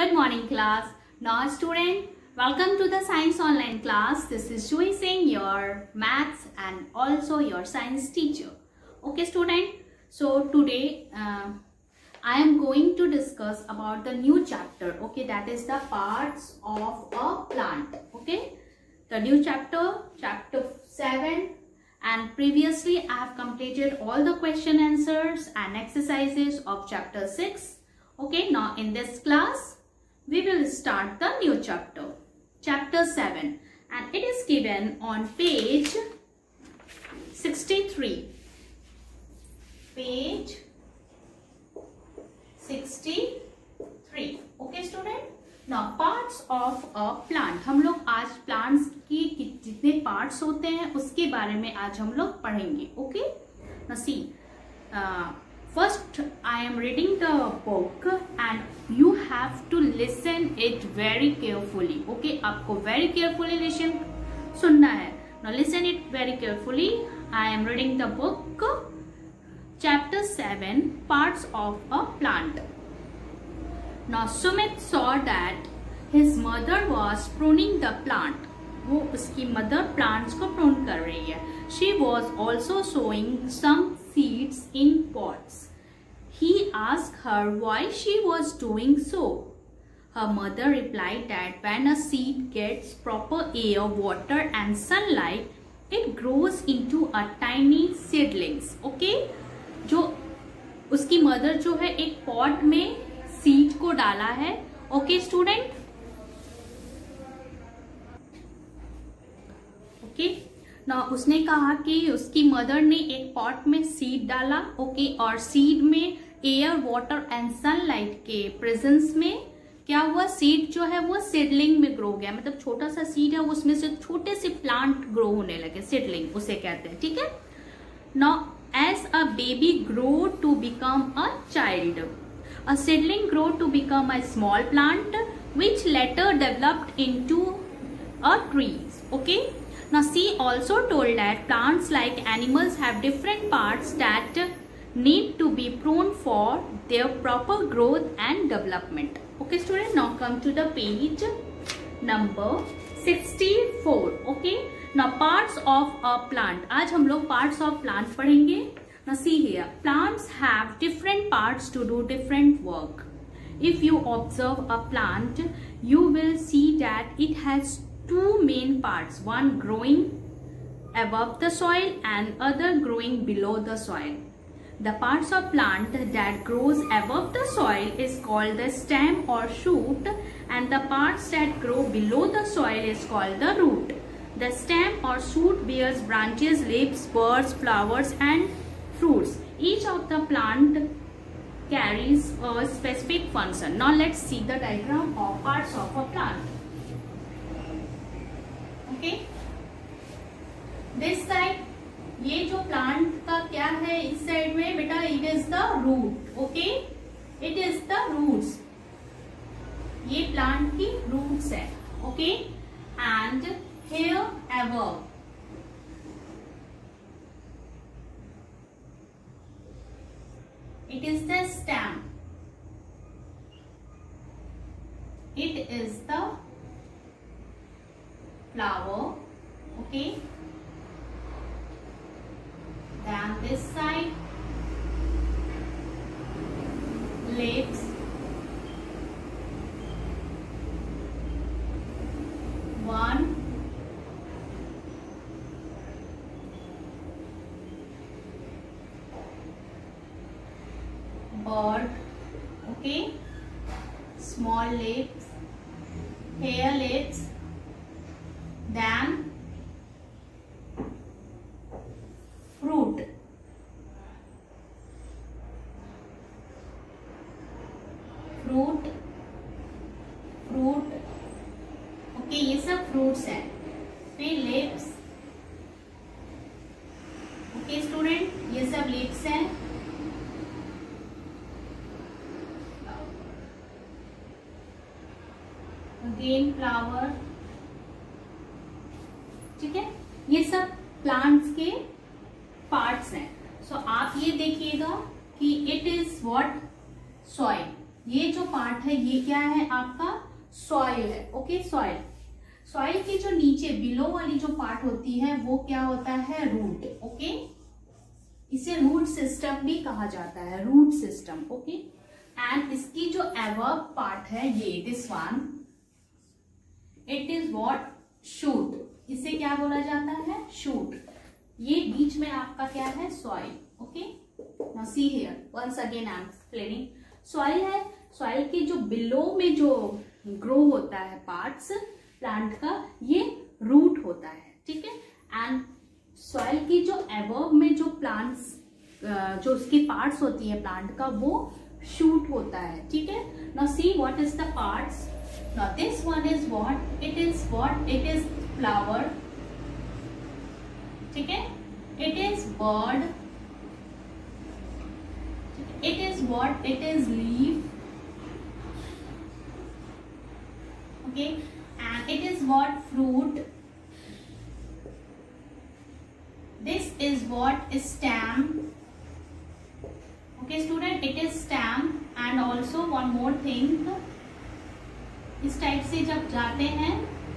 Good morning class. Now student, welcome to the science online class. This is Joy Singh, your maths and also your science teacher. Okay student, so today I am going to discuss about the new chapter. Okay, that is the parts of a plant. Okay, the new chapter 7, and previously I have completed all the question answers and exercises of chapter 6. Okay, now in this class we will start the new chapter 7, and it is given on page 63. Page 63. Okay student, now parts of a plant. हम लोग आज plants की जितने parts होते हैं उसके बारे में आज हम लोग पढ़ेंगे. Okay, now see, first I am reading the book and you have to listen it very carefully. Okay, आपको very carefully listen सुनना है. Now listen it very carefully. I am reading the book, chapter 7, parts of a plant. Now Sumit saw that his mother was pruning the plant. वो उसकी mother plants को prune कर रही है. She was also sowing some seeds in pots. He asked her why she was doing so. Her mother replied that when a seed gets proper air, water and sunlight, it grows into a tiny seedlings. Okay, जो उसकी mother जो है एक pot में seed को डाला है. Okay student, okay, now उसने कहा कि उसकी मदर ने एक पॉट में सीड डाला. ओके, और सीड में एयर, वाटर एंड सनलाइट के प्रेजेंस में क्या हुआ, सीड जो है वो सीडलिंग में ग्रो गया. मतलब छोटा सा सीड है, उसमें से छोटे से प्लांट ग्रो होने लगे. सीडलिंग उसे कहते हैं. ठीक है. Now as a baby grow to become a child, a seedling grow to become a small plant which later developed into a trees. Okay, now she also told that plants like animals have different parts that need to be pruned for their proper growth and development. Okay student, now come to the page number 64. Okay, now parts of a plant. आज हम लोग parts of plant पढ़ेंगे. Now see here, plants have different parts to do different work. If you observe a plant, you will see that it has two main parts, one growing above the soil and other growing below the soil. The parts of plant that grows above the soil is called the stem or shoot, and the parts that grow below the soil is called the root. The stem or shoot bears branches, leaves, buds, flowers and fruits. Each of the plant carries a specific function. Now let's see the diagram of parts of a plant. Okay, this side, ये जो plant का क्या है इस side में बेटा, it is the root. Okay, it is the roots. ये plant की रूट्स है. Okay, and here above it is the stem. It is the flower. Okay, then this side leaves, one, bird. Okay, small leaves, hair leaves, then fruit. Okay, ये सब fruits हैं. फिर lips. Okay student, ये सब lips हैं. Again flower. ठीक है, ये सब प्लांट्स के पार्ट्स हैं. सो आप ये देखिएगा कि इट इज व्हाट, सॉइल. ये जो पार्ट है ये क्या है आपका सॉइल है। Okay, soil. सॉइल के जो नीचे बिलो वाली जो पार्ट होती है वो क्या होता है रूट। ओके, इसे रूट सिस्टम भी कहा जाता है, रूट सिस्टम। ओके, एंड इसकी जो अबव पार्ट है ये this one, it is what shoot. इसे क्या बोला जाता है शूट। ये बीच में आपका क्या है soil. Okay, now see here once again I am explaining. Soil है, सॉइल के जो बिलो में जो ग्रो होता है पार्ट्स प्लांट का ये रूट होता है। ठीक है, एंड सॉइल की जो अबव में जो प्लांट्स जो उसकी पार्ट्स होती है प्लांट का वो शूट होता है। ठीक है, now see what is the parts. Now this one is what it is flower. ठीक है, it is bird, it is what it is leaf. Okay, and it is what fruit. This is what is stem. Okay student, it is stem. And also one more thing, इस type से जब जाते हैं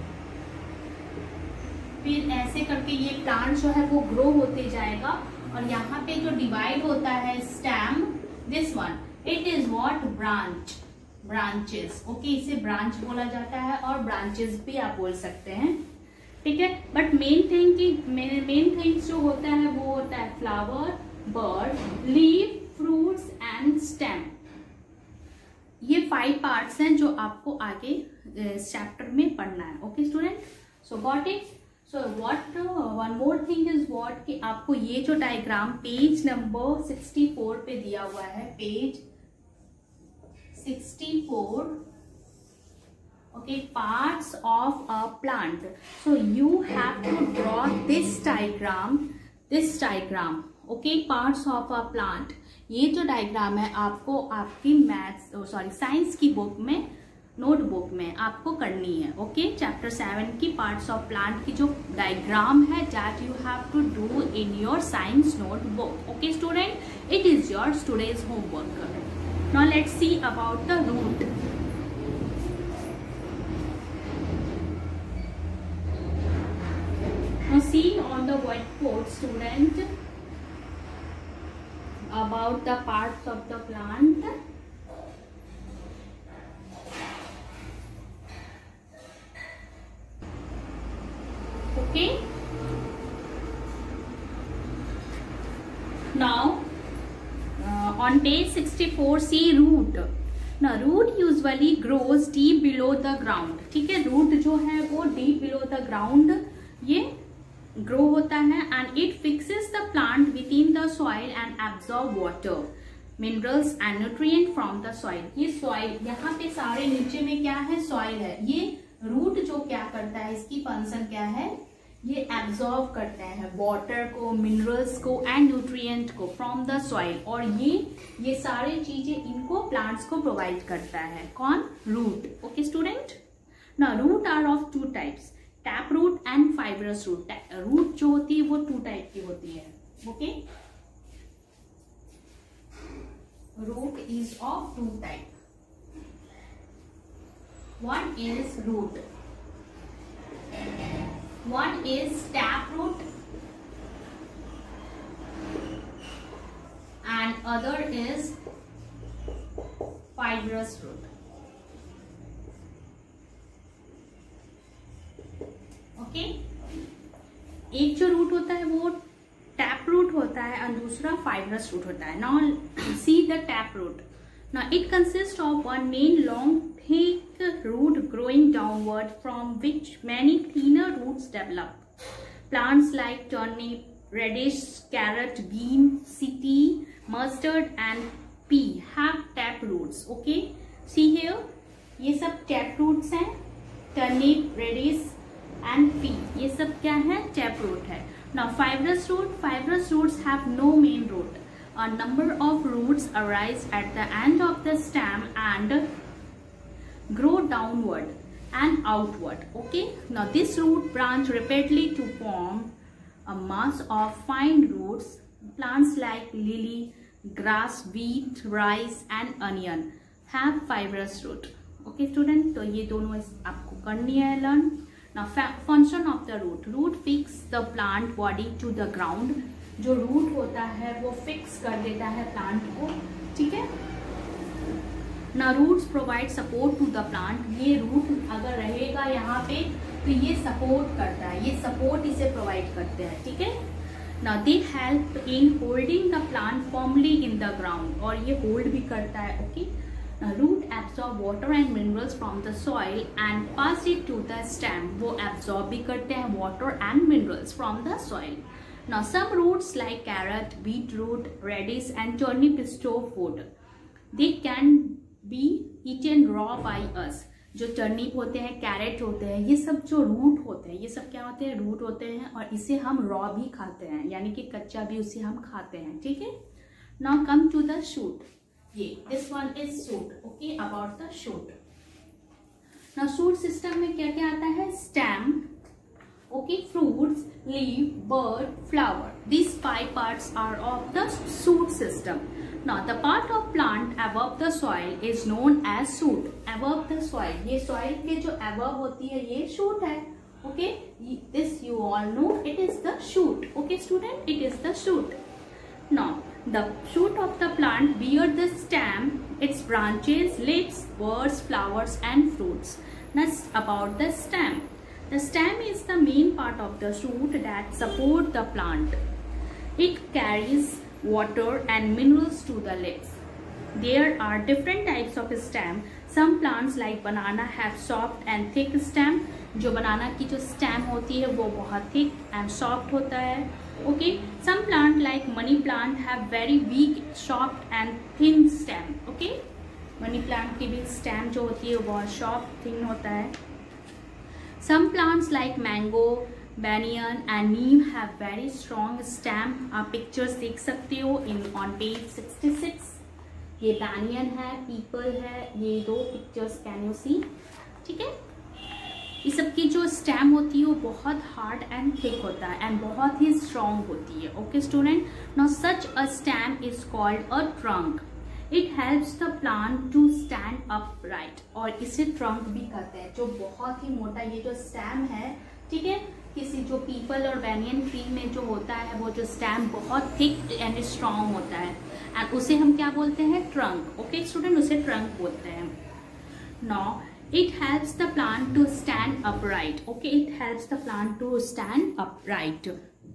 फिर ऐसे करके ये plant जो है वो ग्रो होते जाएगा और यहाँ पे जो डिवाइड होता है stem, this one it is what branch, branches. Okay, इसे ब्रांच बोला जाता है और ब्रांचेस भी आप बोल सकते हैं। ठीक है, बट मेन थिंग्स जो होता है वो होता है flower, bird, leaf, fruits and stem. ये 5 पार्ट्स हैं जो आपको आगे इस चैप्टर में पढ़ना है। Okay student, so got it. So what one more thing is what कि आपको ये जो डायग्राम पेज नंबर 64 पे दिया हुआ है, page 64, okay, parts of a plant. So you have to draw this diagram. Okay, parts of a plant. ये जो डायग्राम है आपको आपकी साइंस की बुक में, नोटबुक में आपको करनी है। ओके, चैप्टर 7 की पार्ट्स ऑफ प्लांट की जो डायग्राम है that you have to do in your science notebook. Okay student, it is your today's homework. Now let's see about the root. Now see on the whiteboard student about the parts of the plant. Okay, now on page 64 see root. Now root usually grows deep below the ground. ठीक है, root जो है वो deep below the ground ये grow होता है and it fixes the plant within the soil and absorb water, minerals and nutrient from the soil. ये soil यहाँ पे सारे नीचे में क्या है सॉइल है। ये रूट जो क्या करता है, इसकी फंक्शन क्या है, ये एब्जॉर्ब करते हैं वाटर को, मिनरल्स को एंड न्यूट्रिएंट को फ्रॉम द सॉइल और ये सारी चीजें इनको प्लांट्स को प्रोवाइड करता है। कौन? रूट। ओके स्टूडेंट, ना root are of 2 types, tap root and fibrous root. Root जो होती है वो 2 टाइप की होती है। Okay, root is of 2 type. One is root, one is tap root and other is fibrous root. Okay, एक जो रूट होता है वो टैप रूट होता है और दूसरा फाइब्रस रूट होता है। Now see the tap root. Now it consist of one main long thick root growing downward from which many thinner roots develop. Plants like turnip, radish, carrot, bean, CT, mustard and pea have tap roots. Okay, see here, ये सब tap roots हैं। turnip, radish and pea, ये सब क्या है, tap root है। Now fibrous roots have no main root. A number of roots arise at the end of the stem and grow downward and outward. Okay, now this root branch repeatedly to form a mass of fine roots. Plants like lily, grass, wheat, rice and onion have fibrous root. Okay student, तो ये दोनों आपको करनी है learn. Now function of the root, root fix the plant body to the ground. जो root होता है वो फिक्स कर देता है प्लांट को, ठीक है ना। Roots provide support to the plant. ये रूट अगर रहेगा यहाँ पे तो ये सपोर्ट करता है, ये सपोर्ट इसे प्रोवाइड करते हैं, ठीक है ना। They help in holding the plant firmly in the ground, और ये होल्ड भी करता है। ओके ना, root absorb water and minerals from the soil and pass it to the stem. वो एब्सॉर्ब भी करते हैं water and minerals from the soil. Now some roots like carrot, beetroot, radish and turnip store food. They can be eaten raw by us. जो turnip होते हैं, carat होते हैं, ये सब जो रूट होते हैं, ये सब क्या होते हैं, रूट होते हैं, और इसे हम रॉ भी खाते हैं, यानी कि कच्चा भी उसे हम खाते हैं, ठीक है। Now come to the shoot. ये this one is shoot. Okay, about the shoot. Now shoot system में क्या क्या आता है, stem, okay, fruits, leaf, bud, flower. These 5 parts are of the shoot system. Now the part of plant above the soil is known as shoot. Above the soil, ये soil के जो above होती है ये shoot है। Okay, this you all know, it is the shoot. Okay student, it is the shoot. Now the shoot of the plant bear the stem, its branches, leaves, buds, flowers and fruits. Next about the stem. The stem is the main part of the shoot that support the plant. It carries water and minerals to the leaves. There are different types of stem. Some plants like banana have soft and thick stem. जो banana की जो stem होती है वो बहुत thick and soft होता है। Okay. Some plant like money plant have very weak, soft and thin stem. Okay. Money plant की भी stem जो होती है वो बहुत soft, thin होता है। Some plants like mango, banyan and neem have very strong stem. आप pictures देख सकते हो on page 66। ये banyan है, people है, ये दो pictures can you see, ठीक है। ये सब की जो stem होती है वो बहुत hard and thick होता है and बहुत ही strong होती है। Okay student, now such a stem is called a trunk. It helps the plant to stand upright. और इसे trunk भी कहते हैं। जो बहुत ही मोटा ये जो stem है, ठीक है, किसी जो पीपल और banyan tree में जो होता है वो जो stem बहुत thick and strong होता है and उसे हम क्या बोलते हैं, trunk। Okay student, उसे trunk बोलते हैं। Now it helps the plant to stand upright. Okay, it helps the plant to stand upright.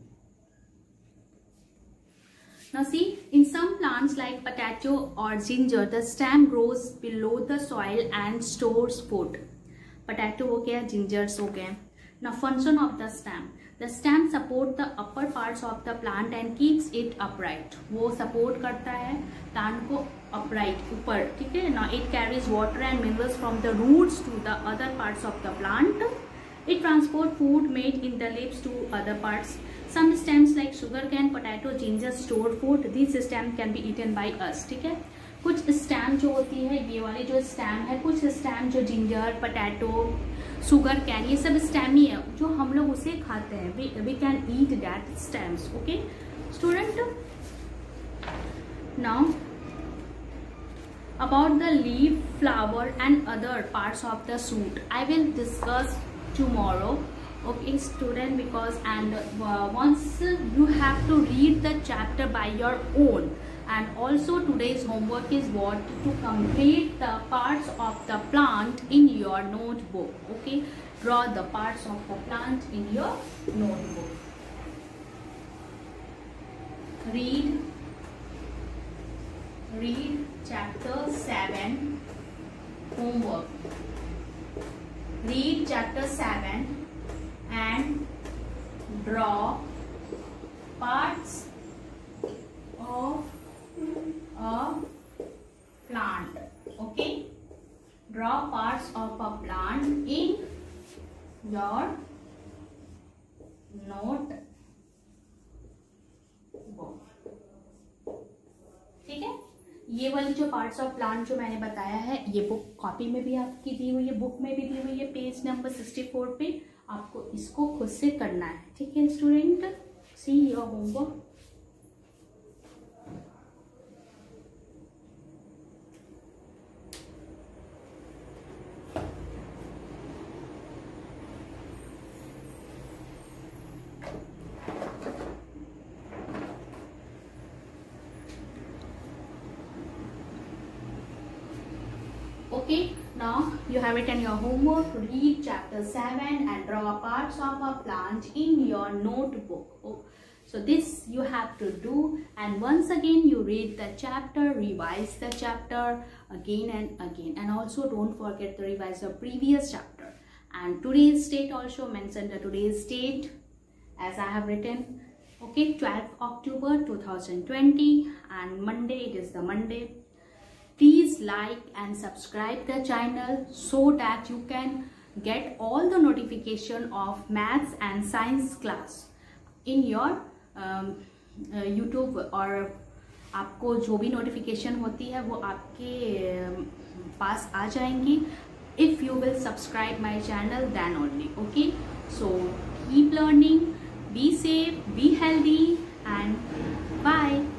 Now see, in some plants like potato or ginger, the stem grows below the soil and stores food. Potato हो गया, gingers हो गए। Now function of the stem. The stem support the upper parts of the plant and keeps it upright. वो support करता है plant को upright, ऊपर, ठीक है। Now it carries water and minerals from the roots to the other parts of the plant. It transports food made in the leaves to other parts. Some stems like sugarcane, potato, ginger store food. These stems can be eaten by us. ठीक है, कुछ stem जो होती है, ये वाली जो stem है, कुछ स्टेम जो जिंजर, पोटैटो, शुगर कैन, ये सब स्टेम ही है जो हम लोग उसे खाते हैं। We can eat that stems. Okay student, now about the leaf, flower and other parts of the shoot I will discuss tomorrow. Okay student, because and once you have to read the chapter by your own, and also today's homework is what to complete the parts of the plant in your notebook. Okay, draw the parts of the plant in your notebook. Read chapter 7 homework. Read chapter 7 and draw parts of a plant. Okay, draw parts of a plant in your notebook. ठीक है, ये वाली जो parts of plant जो मैंने बताया है ये बुक कॉपी में भी आपकी दी हुई है, बुक में भी दी हुई है, पेज नंबर 64 पे। आपको इसको खुद से करना है, ठीक है student. See your homework. Okay, now you have written your homework. Read chapter 7 and draw parts of a plant in your notebook. Oh, so this you have to do, and once again you read the chapter, revise the chapter again and again, and also don't forget to revise the previous chapter. And today's date also, mention the today's date as I have written. Okay, 12th October 2020, and Monday, it is the Monday. Please like and subscribe the channel so that you can get all the notification of maths and science class in your YouTube, और आपको जो भी notification होती है वो आपके पास आ जाएंगी if you will subscribe my channel then only. Okay, so keep learning, be safe, be healthy, and bye.